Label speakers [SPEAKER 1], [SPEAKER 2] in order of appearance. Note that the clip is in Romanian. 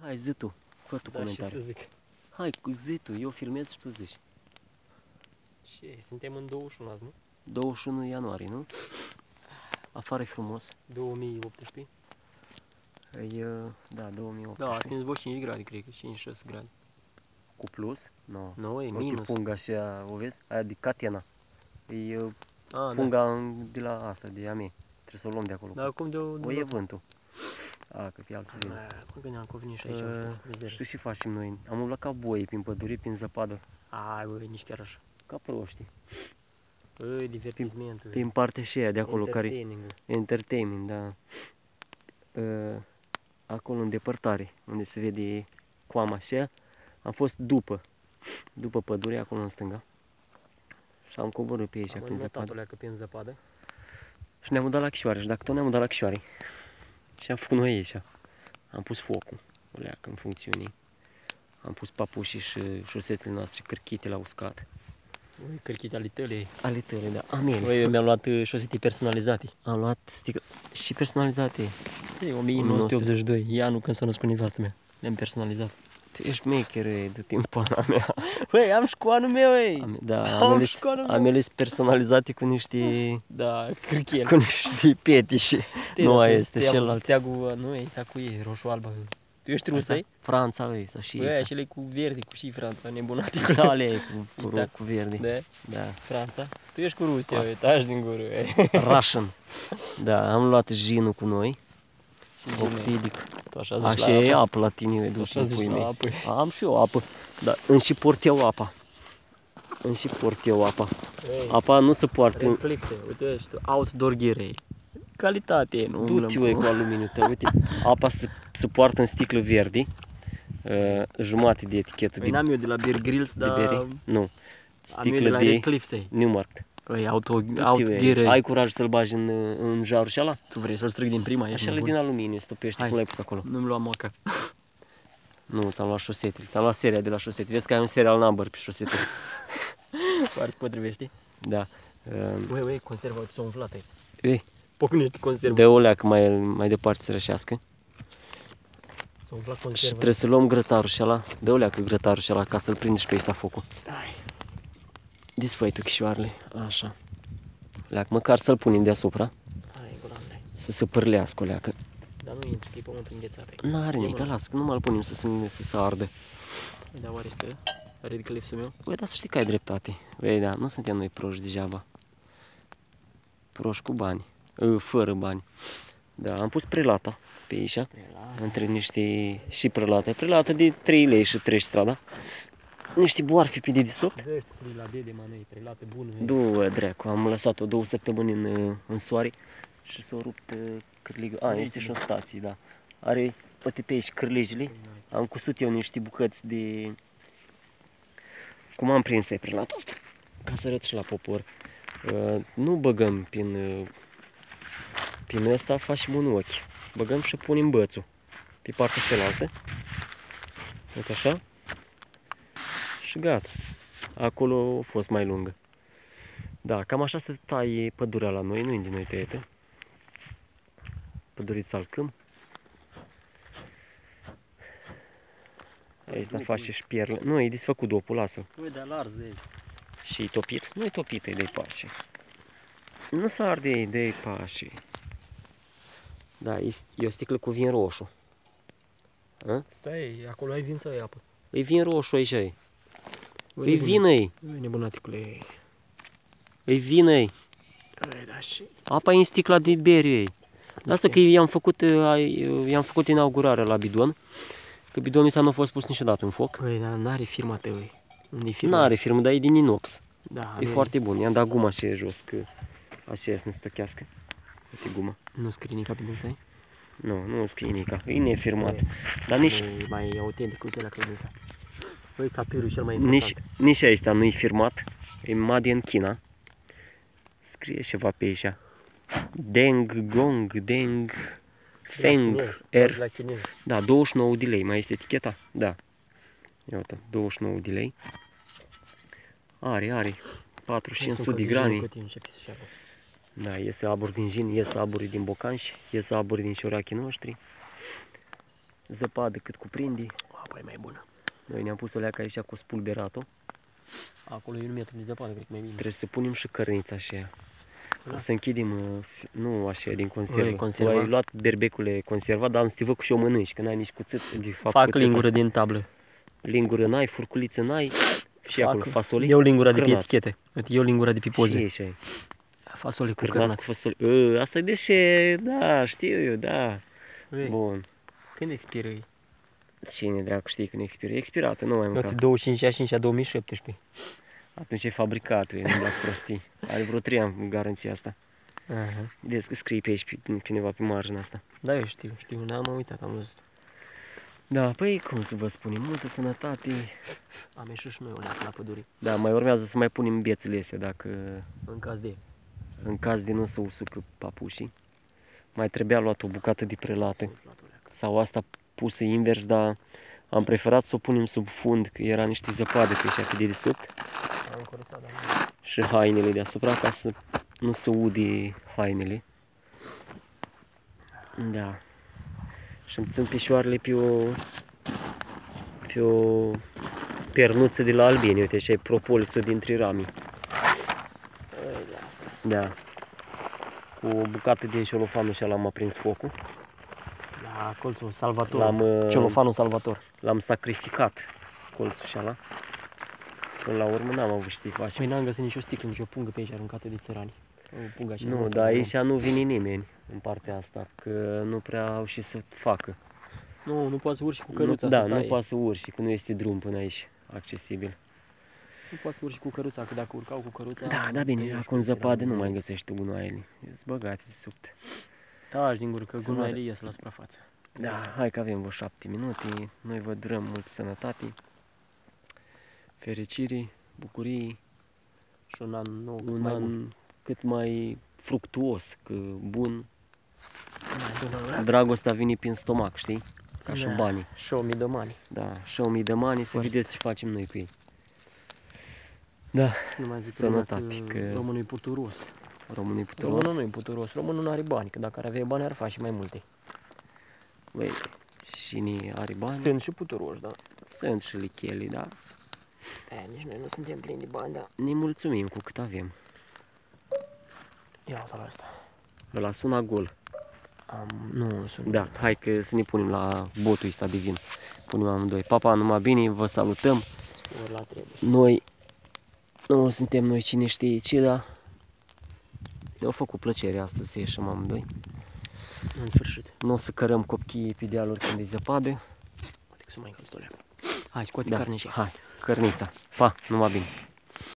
[SPEAKER 1] Hai, zi tu. Fă tu comentarii.
[SPEAKER 2] Da, ce să zic.
[SPEAKER 1] Hai, zi tu. Eu filmez și tu zici.
[SPEAKER 2] Și suntem în 21 azi, nu?
[SPEAKER 1] 21 ianuarie, nu? Afară e frumos.
[SPEAKER 2] 2018.
[SPEAKER 1] E, da, 2018.
[SPEAKER 2] Da, azi vreo 5 grade, cred că 5-6 grade.
[SPEAKER 1] Cu plus? Nu.
[SPEAKER 2] Nu, e
[SPEAKER 1] O
[SPEAKER 2] minus.
[SPEAKER 1] punga așa, o vezi? Aia de Catena. E
[SPEAKER 2] A,
[SPEAKER 1] punga de la asta, de a mea. Trebuie să o luăm de acolo.
[SPEAKER 2] da. Dar cum de
[SPEAKER 1] O e vântul. A, că pe alții vin.
[SPEAKER 2] Mă gândeam că vine și aici.
[SPEAKER 1] Știi ce facem noi? Am umblat ca boi prin pădure, prin zăpadă.
[SPEAKER 2] Ai, băi, nici chiar așa.
[SPEAKER 1] Ca proști.
[SPEAKER 2] Băi, divertisment.
[SPEAKER 1] Prin partea și aia de acolo care...
[SPEAKER 2] Entertaining.
[SPEAKER 1] Entertainment, da. Acolo în depărtare, unde se vede coama așa, am fost după pădure, acolo în stânga. Și am coborât pe aici, prin zăpadă.
[SPEAKER 2] Că prin zăpadă.
[SPEAKER 1] Și ne-am dat la Chișoare, și dacă tot ne-am dat la Chișoare. Și am făcut noi aici. Am pus focul, o leacă în funcțiune. Am pus papușii și șosetele noastre, cărchite la uscat.
[SPEAKER 2] Ui, cărchite ale tale.
[SPEAKER 1] Ale tale, da, a mele.
[SPEAKER 2] Băi, eu mi-am luat șosete personalizate.
[SPEAKER 1] Am luat sticlă și personalizate.
[SPEAKER 2] E 1982, e anul când s-a născut nevastă mea. Le-am personalizat.
[SPEAKER 1] Tu ești maker, de timp pana mea.
[SPEAKER 2] Băi, am școanul meu, ei!
[SPEAKER 1] Da,
[SPEAKER 2] am
[SPEAKER 1] mele sunt personalizate cu niște...
[SPEAKER 2] Da, cârchel.
[SPEAKER 1] Cu niște petișe. Nu aia este celălalt.
[SPEAKER 2] Steagul, nu, e cu ei, roșu-albă. Tu ești rusă, ei?
[SPEAKER 1] Franța, ei, sau și
[SPEAKER 2] băi,
[SPEAKER 1] ăsta.
[SPEAKER 2] acele cu verde, cu și Franța, nebunate cu
[SPEAKER 1] da, alea cu verde.
[SPEAKER 2] Da?
[SPEAKER 1] Da.
[SPEAKER 2] Franța. Tu ești cu Rusia, uite, taci din gură, ei.
[SPEAKER 1] Russian. Da, am luat jinul cu noi.
[SPEAKER 2] Și
[SPEAKER 1] Optidic.
[SPEAKER 2] Tu așa zici
[SPEAKER 1] așa
[SPEAKER 2] la
[SPEAKER 1] e
[SPEAKER 2] apă?
[SPEAKER 1] apă la tine, îi duci
[SPEAKER 2] Așa
[SPEAKER 1] în
[SPEAKER 2] zici
[SPEAKER 1] pui
[SPEAKER 2] la
[SPEAKER 1] mei.
[SPEAKER 2] apă.
[SPEAKER 1] Am și eu apă. Da, îmi și port eu apa. Îmi și port eu apa.
[SPEAKER 2] Ei,
[SPEAKER 1] Apa nu se poartă.
[SPEAKER 2] reflexe, uite, ești tu, outdoor gear, ei. Calitate, nu
[SPEAKER 1] Du-te cu aluminiu tău, uite. Apa se poartă în sticlă verde. Jumate de etichetă
[SPEAKER 2] Păi n-am eu de la Bear Grylls,
[SPEAKER 1] de
[SPEAKER 2] dar
[SPEAKER 1] bere. Nu.
[SPEAKER 2] am eu de
[SPEAKER 1] Sticlă
[SPEAKER 2] la
[SPEAKER 1] de
[SPEAKER 2] Red Cliffs, ei.
[SPEAKER 1] Newmarket.
[SPEAKER 2] Păi, outgear,
[SPEAKER 1] Ai curaj să-l bagi în jarul și ala?
[SPEAKER 2] Tu vrei să-l strâng din prima?
[SPEAKER 1] Așa le din aluminiu, stopește, cum l-ai pus acolo.
[SPEAKER 2] Nu-mi luam maca.
[SPEAKER 1] Nu, ți-am luat șosete, ți-am luat seria de la șosete. Vezi că ai un serial number pe șosete.
[SPEAKER 2] Foarte potrivești?
[SPEAKER 1] Da.
[SPEAKER 2] Ui, conserva, uite, s-a umflat, ei.
[SPEAKER 1] Ei,
[SPEAKER 2] Pocnești conserva.
[SPEAKER 1] de o leacă mai departe să rășească.
[SPEAKER 2] S-a umflat
[SPEAKER 1] Și
[SPEAKER 2] conserva.
[SPEAKER 1] trebuie să luăm grătarul și ala, de o leacă grătarul și ala, ca să-l prinde și pe ăsta focul.
[SPEAKER 2] Hai.
[SPEAKER 1] Disfăi tu chișoarele, așa. Leacă, măcar să-l punem deasupra,
[SPEAKER 2] Hai, golanle.
[SPEAKER 1] să se pârlească o leacă.
[SPEAKER 2] Dar nu intru, că e pământul înghețat, ei.
[SPEAKER 1] N-are nică, las, că nu mai-l punem să se ardă.
[SPEAKER 2] Dar oare stă? Red Cliffs-ul meu?
[SPEAKER 1] Băi, dar să știi că ai dreptate. Vei, da, nu suntem noi proști degeaba. Proști cu bani, fără bani. Da, am pus prelata pe aici, între niște și prelată de 3 lei și treci strada. Niște boarfe pe dedesubt.
[SPEAKER 2] Dă, la de manei, prelată bună.
[SPEAKER 1] Două, dracu, am lăsat-o 2 săptămâni în soare și s-a rupt cârligul. A, este și o stație, da. Are, uite pe aici, cârligile. Am cusut eu niște bucăți de... Cum am prins ai prelata asta? Ca să arăt și la popor. Nu băgăm prin ăsta, facem un ochi. Băgăm și punem bățul pe partea cealaltă. Uite așa. Și gata. Acolo a fost mai lungă. Da, cam așa se taie pădurea la noi, nu e din noi tăiată. Păduriți salcâm. Aici face și pierle. Nu, e desfăcut dopul, lasă.
[SPEAKER 2] Ui, dar larză, ei.
[SPEAKER 1] Și e topit? Nu e topit, e de pașe. Nu se arde, e de pașe. Da, e o sticlă cu vin roșu. A?
[SPEAKER 2] Stai, acolo ai vin sau ai apă?
[SPEAKER 1] E vin roșu aici, e. E vină, e.
[SPEAKER 2] Ui, nebunaticule, ei.
[SPEAKER 1] E vină, e.
[SPEAKER 2] Ui, da și...
[SPEAKER 1] Apa e în sticla de bere, e. Lasă că i-am făcut inaugurarea la bidon. Că bidonul ăsta nu a fost pus niciodată în foc.
[SPEAKER 2] Ui, dar n-are firma ta, ui. Unde-i firma?
[SPEAKER 1] N-are firmă, dar e din inox.
[SPEAKER 2] Da,
[SPEAKER 1] E foarte bun. I-am dat guma așa jos, că așa e să ne stăchească. Uite guma.
[SPEAKER 2] Nu scrie nici pe dânsă, ei?
[SPEAKER 1] Nu scrie nica. E nefirmat. Dar nici...
[SPEAKER 2] E mai autentic, uite la credința. Băi, satârul cel mai important.
[SPEAKER 1] Nici ăsta nu e firmat. E made in China. Scrie ceva pe aici. Deng Gong, Deng Feng R.
[SPEAKER 2] La chinez.
[SPEAKER 1] Da, 29 de lei. Mai este eticheta? Da. Ia uite, 29 de lei. Are 400 de grame. Da, iese aburi din jin, iese aburi din bocanși, iese aburi din șorachii noștri. zăpadă cât cuprinde.
[SPEAKER 2] Apa e mai bună.
[SPEAKER 1] Noi ne-am pus o leacă aici cu spulberatul.
[SPEAKER 2] Acolo e 1 metru de zăpadă, cred că mai bine.
[SPEAKER 1] Trebuie să punem și cărnița așa. O
[SPEAKER 2] Da.
[SPEAKER 1] să închidem, nu așa din conservă.
[SPEAKER 2] conserva?
[SPEAKER 1] Tu ai luat berbecule conservat, dar am să te văd că și o mănânci, că n-ai nici cuțit. De fapt,
[SPEAKER 2] Fac
[SPEAKER 1] cuțit,
[SPEAKER 2] lingură din tablă.
[SPEAKER 1] Lingură n-ai, furculiță n-ai. Și acolo fasole.
[SPEAKER 2] Eu lingura de pe
[SPEAKER 1] cârnați.
[SPEAKER 2] etichete. Uite, eu lingura de pe poze.
[SPEAKER 1] Și așa e.
[SPEAKER 2] Fasole cu
[SPEAKER 1] Cârnați
[SPEAKER 2] cărnați.
[SPEAKER 1] cu fasole. Asta e deșe, da, știu eu, da.
[SPEAKER 2] Ei,
[SPEAKER 1] Bun.
[SPEAKER 2] când expiră ei?
[SPEAKER 1] Cine dracu știe când expiră? E expirată, nu mai
[SPEAKER 2] Uite,
[SPEAKER 1] mâncat.
[SPEAKER 2] 25/5 2017.
[SPEAKER 1] Atunci e fabricat, nu dacă prostii. Are vreo 3 ani garanția asta.
[SPEAKER 2] Aha.
[SPEAKER 1] Vedeți că scrie pe aici cineva pe marginea asta.
[SPEAKER 2] Da, eu știu, n-am uitat, am văzut.
[SPEAKER 1] Da, păi cum să vă spunem, multă sănătate.
[SPEAKER 2] Am ieșit și noi o leacă la pădure,
[SPEAKER 1] Da, mai urmează să mai punem bețele astea dacă
[SPEAKER 2] în caz de...
[SPEAKER 1] în caz de nu să usucă papușii. Mai trebuia luat o bucată de prelată sau asta pusă invers, dar am preferat să o punem sub fund, că era niște zăpadă pe așa pe dedesubt
[SPEAKER 2] Am corectat, da.
[SPEAKER 1] și hainele deasupra ca să nu se ude hainele. Da. Și îmi țin pișoarele pe o pernuță de la albine, uite, așa e propolisul dintre rami. Da. Cu o bucată de celofan și l-am aprins focul.
[SPEAKER 2] La colțul Salvator. Celofanul Salvator.
[SPEAKER 1] L-am sacrificat, colțul și ala. Până la urmă n-am avut ce să-i facem.
[SPEAKER 2] Păi n-am găsit nicio sticlă, nicio pungă pe aici aruncată de țărani. O pungă așa.
[SPEAKER 1] Nu, dar aici nu vine nimeni în partea asta, că nu prea au și să facă.
[SPEAKER 2] Nu poți să urci cu căruța.
[SPEAKER 1] Da,
[SPEAKER 2] să
[SPEAKER 1] nu
[SPEAKER 2] taie.
[SPEAKER 1] poate să urci, că nu este drum până aici accesibil.
[SPEAKER 2] Nu poți să urci cu căruța, că dacă urcau cu căruța...
[SPEAKER 1] Da, da, bine, acum în zăpadă nu mai găsești gunoaiele. Sunt băgate de subt.
[SPEAKER 2] Taci din gură, că gunoaiele ies la suprafață.
[SPEAKER 1] Da, hai că avem vreo 7 minute. Noi vă durăm mult sănătate, fericire, bucurii,
[SPEAKER 2] Și un an nou, cât
[SPEAKER 1] un
[SPEAKER 2] mai
[SPEAKER 1] an
[SPEAKER 2] bun.
[SPEAKER 1] cât mai fructuos, că bun.
[SPEAKER 2] Da.
[SPEAKER 1] Dragostea vine prin stomac, știi? Ca și
[SPEAKER 2] Da.
[SPEAKER 1] banii.
[SPEAKER 2] Show me the money.
[SPEAKER 1] Da, show me the money, să
[SPEAKER 2] First.
[SPEAKER 1] vedeți ce facem noi cu ei. Da,
[SPEAKER 2] Să nu mai zic
[SPEAKER 1] Sănătate,
[SPEAKER 2] că
[SPEAKER 1] că-
[SPEAKER 2] românul e puturos.
[SPEAKER 1] românii puteros.
[SPEAKER 2] Românul nu e puturos, românul nu are bani, că dacă ar avea bani ar face mai multe.
[SPEAKER 1] Băi, cine are bani?
[SPEAKER 2] Sunt și puturoși, da.
[SPEAKER 1] Sunt și licheli, da.
[SPEAKER 2] Nici noi nu suntem plini de bani, da.
[SPEAKER 1] Ne mulțumim cu cât avem.
[SPEAKER 2] Ia uite la asta.
[SPEAKER 1] Ăla sună gol.
[SPEAKER 2] Nu, sunt...
[SPEAKER 1] Da, hai că să ne punem la botul ăsta de vin. Punem amândoi. Papa, numai bine, vă salutăm.
[SPEAKER 2] Ori la trebuie.
[SPEAKER 1] Noi nu suntem noi cine știe ce, dar ne-a făcut plăcere astăzi să ieșim amândoi.
[SPEAKER 2] În sfârșit.
[SPEAKER 1] Nu o să cărăm copiii pe dealuri când e zăpadă.
[SPEAKER 2] Poate că să mai încălzi o leacă. Hai, scoate
[SPEAKER 1] Da,
[SPEAKER 2] carne și
[SPEAKER 1] hai, cărnița. Pa, numai bine.